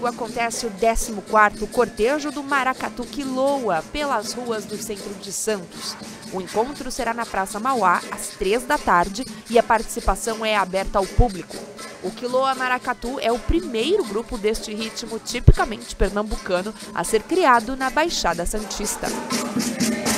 acontece o 14º Cortejo do Maracatu Quiloa pelas ruas do centro de Santos. O encontro será na Praça Mauá, às 3 da tarde, e a participação é aberta ao público. O Quiloa Maracatu é o primeiro grupo deste ritmo tipicamente pernambucano a ser criado na Baixada Santista.